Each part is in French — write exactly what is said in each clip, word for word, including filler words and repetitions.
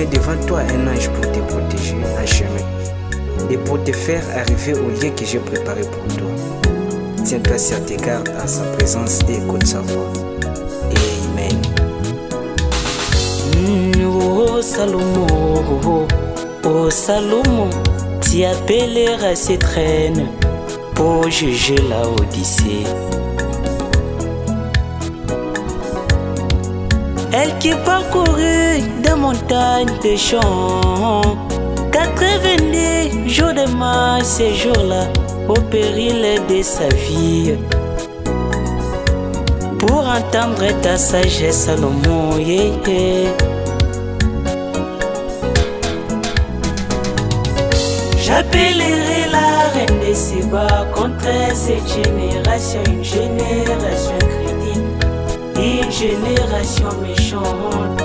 devant toi un ange pour te protéger en chemin et pour te faire arriver au lieu que j'ai préparé pour toi. Tiens-toi sur tes gardes en sa présence et écoute sa voix. Amen. Mm, oh Salomon, oh, oh Salomon, tu appelleras cette reine pour juger la Odyssée. Elle qui parcourut des montagnes de champs, quatre-vingt-dix jours de marche ces jours-là, au péril de sa vie. Pour entendre ta sagesse, Salomon, yeah, yeah. J'appellerai la reine de Séba contre cette génération, une génération crédible, une génération méchante.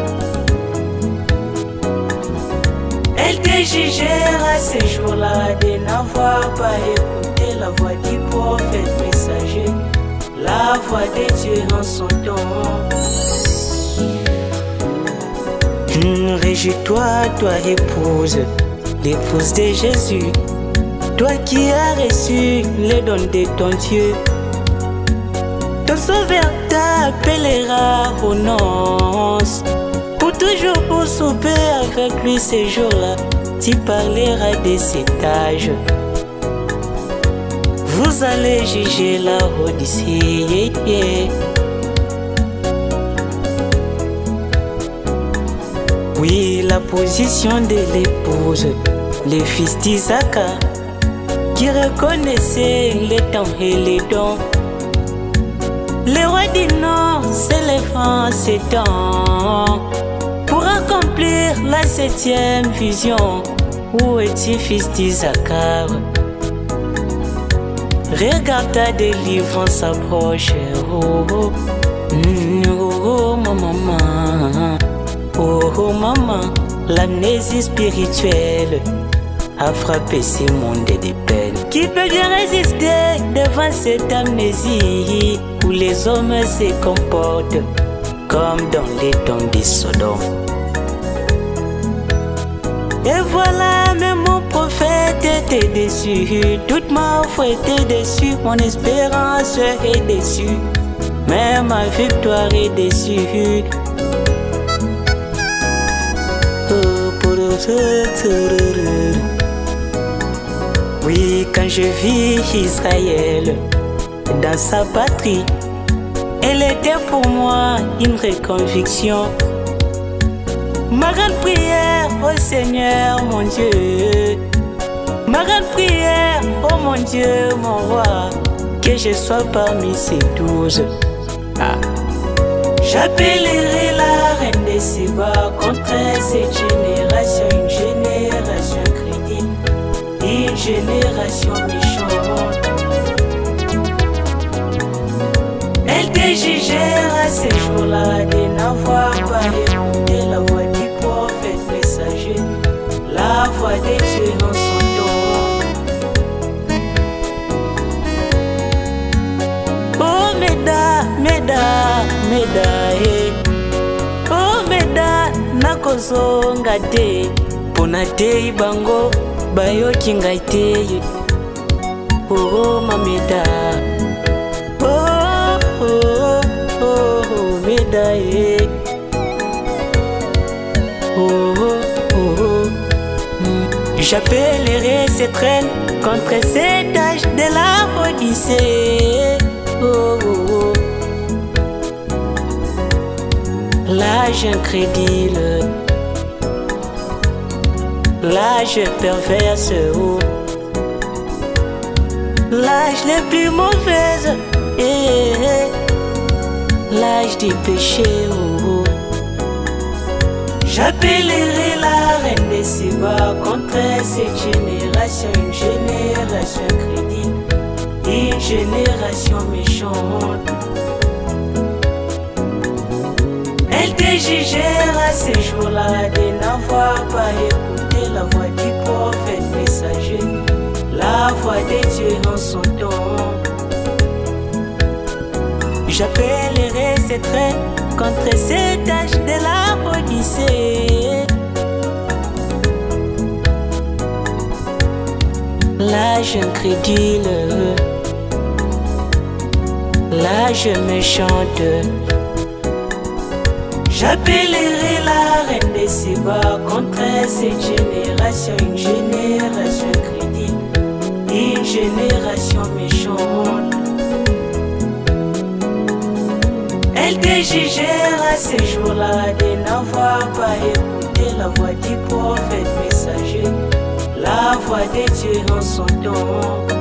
Elle te jugera ces jours-là de n'avoir pas écouté la voix du prophète messager, la voix de Dieu en son temps. Mmh, réjouis-toi, toi épouse, l'épouse de Jésus, toi qui as reçu le don de ton Dieu. Ton sauveur t'appellera aux noces, pour toujours pour souper avec lui ces jours-là, tu parleras de cet âge. Vous allez juger la Odyssée, yeah, yeah. Oui, la position de l'épouse, les fils d'Isaac, qui reconnaissaient les temps et les dons. Le roi du Nord s'élèvera en ces temps pour accomplir la septième vision. Où es-tu, fils d'Isaac? Regarde, ta délivrance approche. Oh, oh, mm, oh, oh, ma maman. Oh, oh, maman, l'amnésie spirituelle a frappé ce monde de peine. Qui peut bien résister devant cette amnésie où les hommes se comportent comme dans les temps de Sodome? Et voilà, même mon prophète était déçu, toute ma foi était déçue, mon espérance est déçue, même ma victoire est déçue. Oui, quand je vis Israël dans sa patrie, elle était pour moi une reconviction. Ma grande prière au Seigneur mon Dieu, ma grande prière, oh mon Dieu, mon roi, que je sois parmi ces douze. Ah. J'appellerai la reine de Séba contre cette génération, une génération crédible, une génération méchante. Elle te jugera ces jours-là de n'avoir pas écouté la voix du prophète messager, la voix de Dieu en son temps. Oh Meda, Meda, Meda, eh. Oh Meda, nakozonga te, pona te ibango, bayoki ngai te. Oh Mameda, oh oh oh oh Meda, eh. Oh oh oh. J'appellerai cette reine contre cet âge de la Odyssée. Oh, oh, oh. L'âge incrédule, l'âge perverse, oh. L'âge le plus mauvais, eh, eh. L'âge du péché, oh, oh. J'appellerai la reine de Séba contre cette génération, une génération crédible, une génération méchante. Elle te jugera ces jours-là de n'avoir pas écouté la voix du prophète messager, la voix de Dieu en son temps. J'appellerai cette reine contre cet âge de la Odyssée. l'âge incrédule, l'âge méchante. J'appellerai la reine des Sébas contre cette génération, une génération crédible, une génération méchante. Elle te jugera ces jours-là de n'avoir pas écouté la voix du prophète messager, la voix de Dieu en son temps.